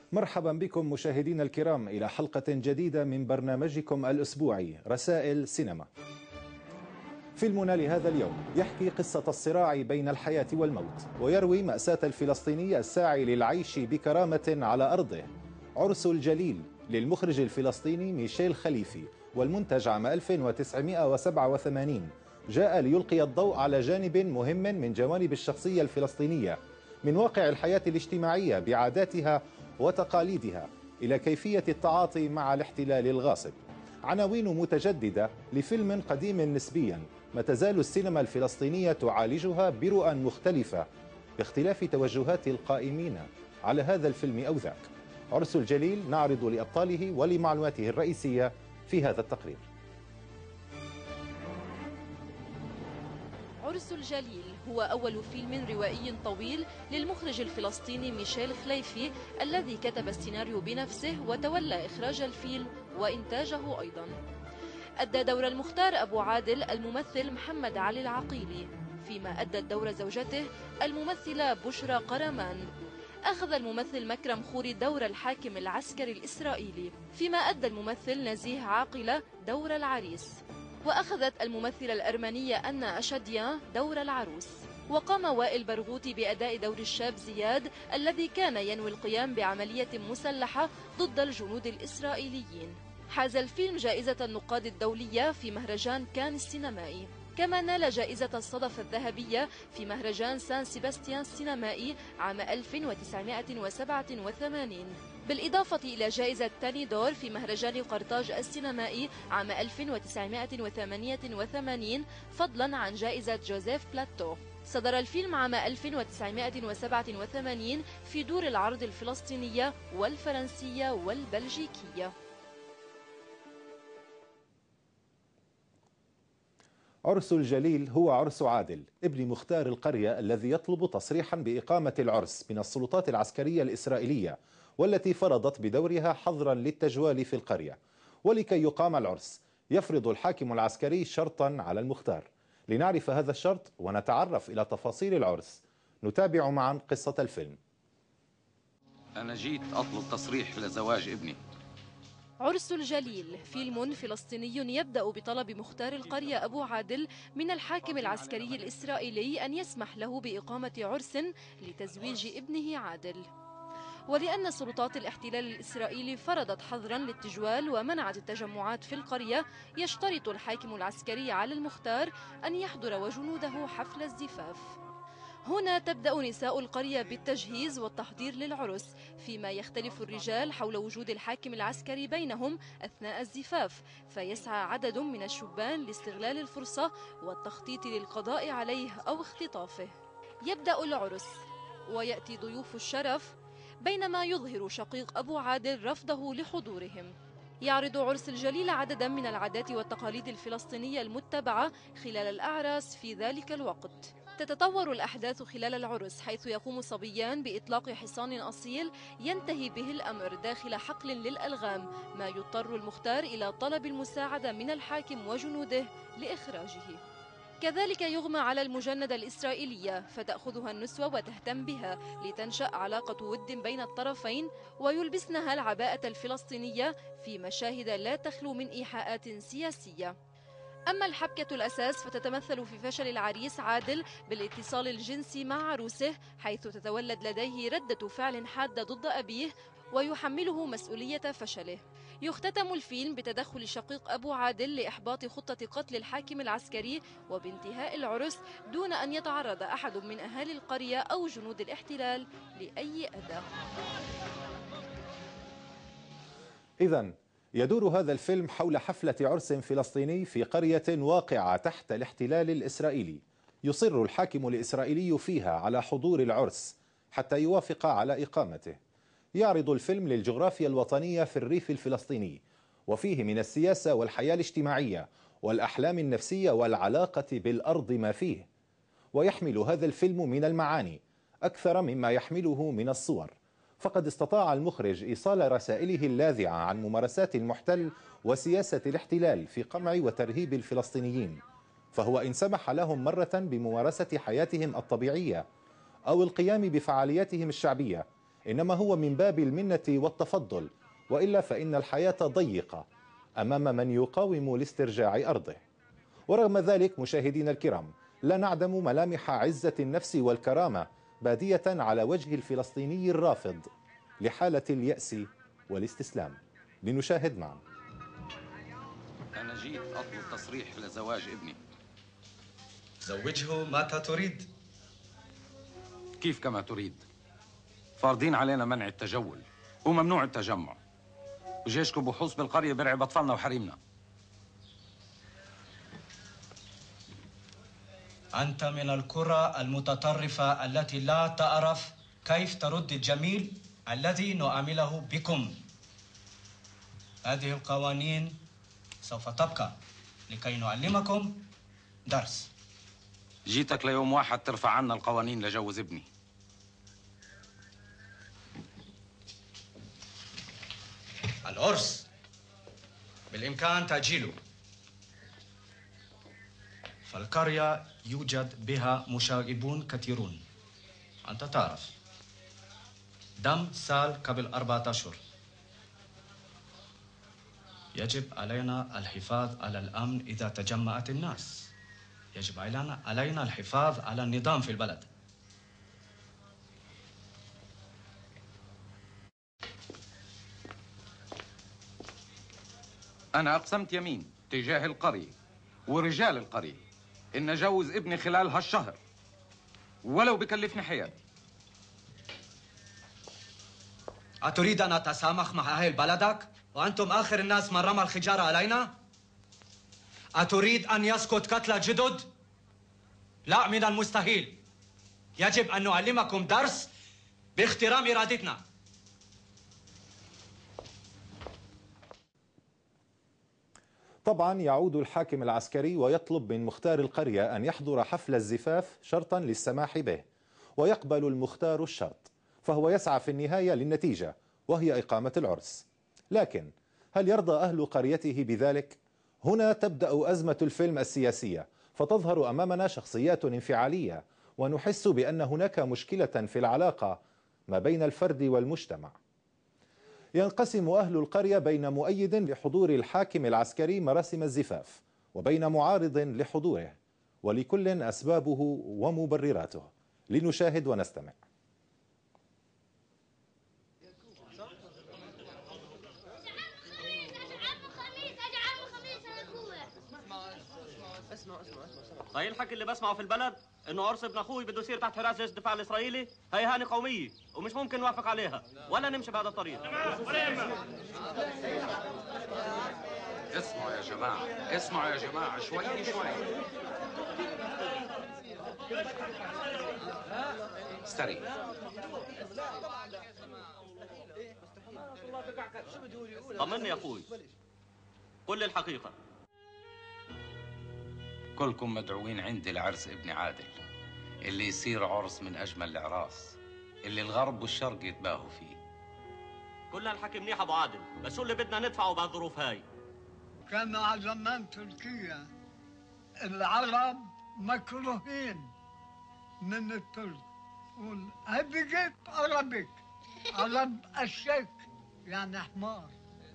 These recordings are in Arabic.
مرحبا بكم مشاهدينا الكرام إلى حلقة جديدة من برنامجكم الأسبوعي رسائل سينما. فيلمنا لهذا اليوم يحكي قصة الصراع بين الحياة والموت، ويروي مأساة الفلسطيني الساعي للعيش بكرامة على أرضه. عرس الجليل للمخرج الفلسطيني ميشيل خليفي، والمنتج عام 1987، جاء ليلقي الضوء على جانب مهم من جوانب الشخصية الفلسطينية، من واقع الحياة الاجتماعية بعاداتها وتقاليدها إلى كيفية التعاطي مع الاحتلال الغاصب. عناوين متجددة لفيلم قديم نسبيا، ما تزال السينما الفلسطينية تعالجها برؤى مختلفة باختلاف توجهات القائمين على هذا الفيلم أو ذاك. عرس الجليل نعرض لأبطاله ولمعلوماته الرئيسية في هذا التقرير. عرس الجليل هو أول فيلم روائي طويل للمخرج الفلسطيني ميشيل خليفي، الذي كتب السيناريو بنفسه وتولى إخراج الفيلم وإنتاجه أيضا. أدى دور المختار أبو عادل الممثل محمد علي العقيلي، فيما أدت دور زوجته الممثلة بشرى قرمان. أخذ الممثل مكرم خوري دور الحاكم العسكري الإسرائيلي، فيما أدى الممثل نزيه عاقلة دور العريس. وأخذت الممثلة الأرمنية أنا أشديان دور العروس. وقام وائل برغوثي بأداء دور الشاب زياد الذي كان ينوي القيام بعملية مسلحة ضد الجنود الإسرائيليين. حاز الفيلم جائزة النقاد الدولية في مهرجان كان السينمائي، كما نال جائزة الصدف الذهبية في مهرجان سان سيباستيان السينمائي عام 1987، بالإضافة إلى جائزة تاني دور في مهرجان قرطاج السينمائي عام 1988، فضلا عن جائزة جوزيف بلاتو. صدر الفيلم عام 1987 في دور العرض الفلسطينية والفرنسية والبلجيكية. عرس الجليل هو عرس عادل ابن مختار القرية، الذي يطلب تصريحا بإقامة العرس من السلطات العسكرية الإسرائيلية، والتي فرضت بدورها حظرا للتجوال في القرية. ولكي يقام العرس يفرض الحاكم العسكري شرطا على المختار. لنعرف هذا الشرط ونتعرف إلى تفاصيل العرس، نتابع معا قصة الفيلم. أنا جيت أطلب تصريح لزواج ابني. عرس الجليل فيلم فلسطيني يبدأ بطلب مختار القرية أبو عادل من الحاكم العسكري الإسرائيلي أن يسمح له بإقامة عرس لتزويج ابنه عادل. ولأن سلطات الاحتلال الإسرائيلي فرضت حظرا للتجوال ومنعت التجمعات في القرية، يشترط الحاكم العسكري على المختار أن يحضر وجنوده حفل الزفاف. هنا تبدأ نساء القرية بالتجهيز والتحضير للعرس، فيما يختلف الرجال حول وجود الحاكم العسكري بينهم أثناء الزفاف، فيسعى عدد من الشبان لاستغلال الفرصة والتخطيط للقضاء عليه أو اختطافه. يبدأ العرس ويأتي ضيوف الشرف، بينما يظهر شقيق أبو عادل رفضه لحضورهم. يعرض عرس الجليل عددا من العادات والتقاليد الفلسطينية المتبعة خلال الأعراس في ذلك الوقت. تتطور الأحداث خلال العرس، حيث يقوم صبيان بإطلاق حصان أصيل ينتهي به الأمر داخل حقل للألغام، ما يضطر المختار إلى طلب المساعدة من الحاكم وجنوده لإخراجه. كذلك يغمى على المجندة الإسرائيلية، فتأخذها النسوة وتهتم بها لتنشأ علاقة ود بين الطرفين، ويلبسنها العباءة الفلسطينية في مشاهد لا تخلو من إيحاءات سياسية. أما الحبكة الأساس فتتمثل في فشل العريس عادل بالاتصال الجنسي مع عروسه، حيث تتولد لديه ردة فعل حادة ضد أبيه ويحمله مسؤولية فشله. يختتم الفيلم بتدخل شقيق أبو عادل لإحباط خطة قتل الحاكم العسكري وبانتهاء العرس دون أن يتعرض أحد من أهالي القرية أو جنود الاحتلال لأي أذى. إذن يدور هذا الفيلم حول حفلة عرس فلسطيني في قرية واقعة تحت الاحتلال الإسرائيلي. يصر الحاكم الإسرائيلي فيها على حضور العرس حتى يوافق على إقامته. يعرض الفيلم للجغرافيا الوطنية في الريف الفلسطيني، وفيه من السياسة والحياة الاجتماعية والأحلام النفسية والعلاقة بالأرض ما فيه. ويحمل هذا الفيلم من المعاني أكثر مما يحمله من الصور، فقد استطاع المخرج إيصال رسائله اللاذعة عن ممارسات المحتل وسياسة الاحتلال في قمع وترهيب الفلسطينيين. فهو إن سمح لهم مرة بممارسة حياتهم الطبيعية أو القيام بفعالياتهم الشعبية، إنما هو من باب المنة والتفضل، وإلا فإن الحياة ضيقة أمام من يقاوم لاسترجاع أرضه. ورغم ذلك مشاهدينا الكرام، لا نعدم ملامح عزة النفس والكرامة بادية على وجه الفلسطيني الرافض لحالة اليأس والاستسلام. لنشاهد معا. أنا جيت أطلب تصريح لزواج ابني. زوجه متى تريد؟ كيف كما تريد؟ فارضين علينا منع التجول وممنوع التجمع، وجيشكم بحوص بالقرية برعب أطفالنا وحريمنا. أنت من القرى المتطرفة التي لا تعرف كيف ترد الجميل الذي نعامله بكم. هذه القوانين سوف تبقى لكي نعلمكم درس. جيتك ليوم واحد ترفع عنا القوانين لجوز ابني. العرس بالإمكان تأجيله، فالقرية يوجد بها مشاغبون كثيرون. أنت تعرف دم سال قبل 4 أشهر. يجب علينا الحفاظ على الأمن إذا تجمعت الناس. يجب علينا الحفاظ على النظام في البلد. أنا أقسمت يمين تجاه القرية ورجال القرية إن أجوز ابني خلال هالشهر ولو بكلفني حياتي. أتريد أن أتسامح مع أهل بلدك وأنتم آخر الناس من رمى الحجارة علينا؟ أتريد أن يسقط قتلى جدد؟ لا، من المستحيل. يجب أن نعلمكم درس باحترام إرادتنا. طبعا يعود الحاكم العسكري ويطلب من مختار القرية أن يحضر حفل الزفاف شرطا للسماح به، ويقبل المختار الشرط، فهو يسعى في النهاية للنتيجة وهي إقامة العرس. لكن هل يرضى أهل قريته بذلك؟ هنا تبدأ أزمة الفيلم السياسية، فتظهر أمامنا شخصيات انفعالية، ونحس بأن هناك مشكلة في العلاقة ما بين الفرد والمجتمع. ينقسم أهل القرية بين مؤيد لحضور الحاكم العسكري مراسم الزفاف وبين معارض لحضوره، ولكل أسبابه ومبرراته. لنشاهد ونستمع. هاي الحكي اللي بسمعه في البلد انه عرس ابن اخوي بده يصير تحت حراسه جيش الدفاع الاسرائيلي. هاي هانه قوميه ومش ممكن نوافق عليها ولا نمشي بهذا الطريق. اسمعوا يا جماعة، اسمعوا يا جماعة، شوي شوي. استري. طمني يا اخوي، قل لي الحقيقة. كلكم مدعوين عندي لعرس ابن عادل، اللي يصير عرس من أجمل الأعراس اللي الغرب والشرق يتباهوا فيه. كل هالحكي منيح ابو عادل، بس شو اللي بدنا ندفعه بهالظروف هاي؟ كان على زمان تركيا العرب مكروهين من الترك، والهبجت عربك، عرب الشك يعني حمار.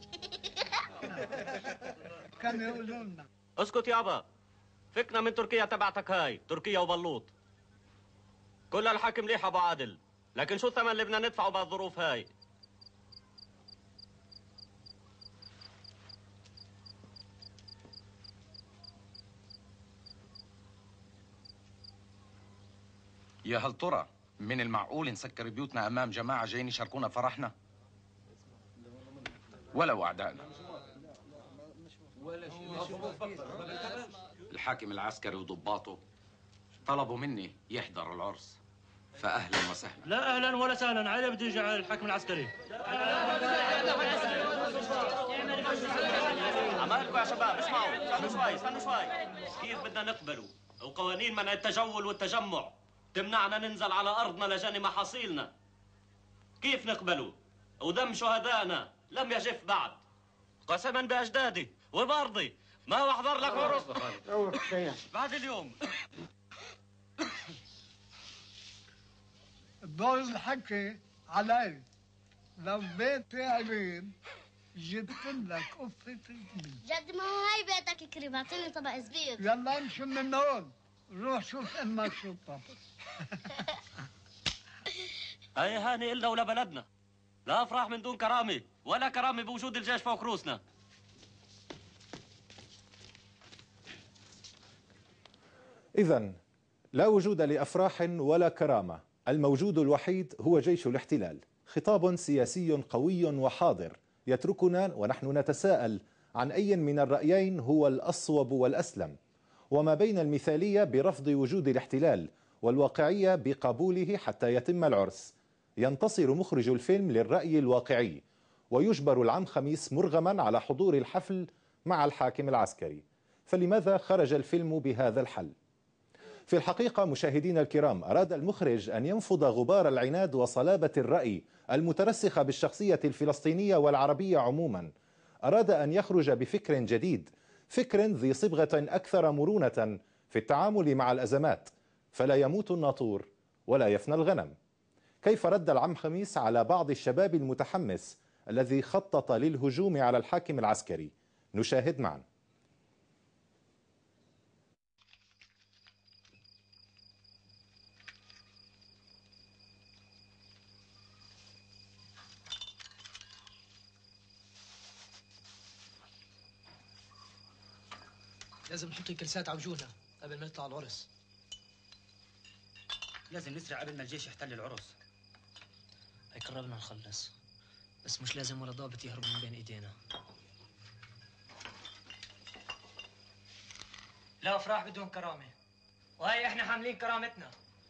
كانوا يقولوا لنا اسكت يابا، فكنا من تركيا تبعتك هاي، تركيا وبلوط. كل هالحكي مليح ابو عادل، لكن شو الثمن اللي بدنا ندفعه بهالظروف هاي؟ يا هل ترى من المعقول نسكر بيوتنا أمام جماعة جايين يشاركونا فرحنا؟ ولو أعدائنا. الحاكم العسكري وضباطه طلبوا مني يحضر العرس، فأهلا وسهلا. لا أهلا ولا سهلا، عادي بده يجي على الحاكم العسكري. عمالكم يا شباب، اسمعوا، استنوا شوي. كيف بدنا نقبلوا وقوانين منع التجول والتجمع تمنعنا ننزل على أرضنا لجني محاصيلنا؟ كيف نقبلوا ودم شهدائنا لم يجف بعد؟ قسما بأجدادي وبارضي ما هو أحضر لك عرس بعد اليوم. دور الحكي علي لو بيتي قريب جبت لك قفة زبيب. جد ما هو هاي بيتك كريم، اعطيني طبق زبيب. يلا امشي من هون، روح شوف امك شو طبخ. هاي هاني إلنا ولا بلدنا، لا أفراح من دون كرامة ولا كرامة بوجود الجيش فوق روسنا. إذن لا وجود لأفراح ولا كرامة، الموجود الوحيد هو جيش الاحتلال. خطاب سياسي قوي وحاضر يتركنا ونحن نتساءل عن أي من الرأيين هو الأصوب والأسلم، وما بين المثالية برفض وجود الاحتلال والواقعية بقبوله حتى يتم العرس. ينتصر مخرج الفيلم للرأي الواقعي ويجبر العم خميس مرغما على حضور الحفل مع الحاكم العسكري. فلماذا خرج الفيلم بهذا الحل؟ في الحقيقة مشاهدينا الكرام، أراد المخرج أن ينفض غبار العناد وصلابة الرأي المترسخة بالشخصية الفلسطينية والعربية عموما. أراد أن يخرج بفكر جديد، فكر ذي صبغة أكثر مرونة في التعامل مع الأزمات، فلا يموت الناطور ولا يفنى الغنم. كيف رد العم خميس على بعض الشباب المتحمس الذي خطط للهجوم على الحاكم العسكري؟ نشاهد معا. لازم نحط الكلسات على وجوهنا قبل ما نطلع العرس. لازم نسرع قبل ما الجيش يحتل العرس. هي قربنا نخلص، بس مش لازم ولا ضابط يهرب من بين ايدينا. لا افراح بدون كرامه، وهي احنا حاملين كرامتنا.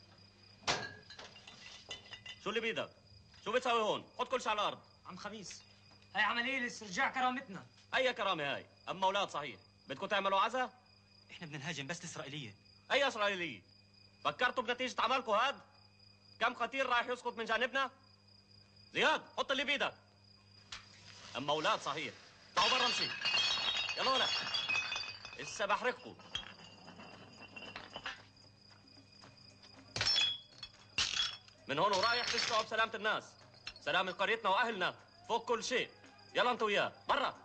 شو اللي بيدك؟ شو بتسوي هون؟ حط كل شيء على الأرض. عم خميس، هاي عمليه لاسترجاع كرامتنا. أي كرامة هاي؟ أما أولاد صحيح، بدكم تعملوا عزا؟ احنا بدنا نهاجم بس الاسرائيليه. أي إسرائيلية؟ فكرتوا بنتيجة عملكم هاد؟ كم قتيل رايح يسقط من جانبنا؟ زياد حط اللي بيدك. أما أولاد صحيح، طلعوا برا امشي. يلا ولا لسه بحرقكم. من هون ورايح تشفعوا بسلامة الناس، سلامة قريتنا وأهلنا فوق كل شيء. يلا أنت وياه برا.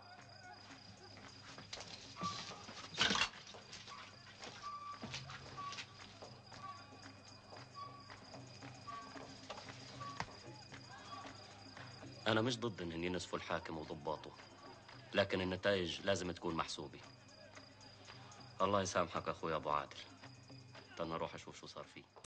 أنا مش ضد إن ينسفوا الحاكم وضباطه، لكن النتائج لازم تكون محسوبة. الله يسامحك أخوي أبو عادل، استنى أروح أشوف شو صار فيه.